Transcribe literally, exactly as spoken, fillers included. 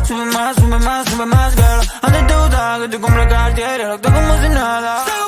Sube más, sube más, sube más, girl. Antes te gustaba que te compre Cartier, ahora actúo como si nada.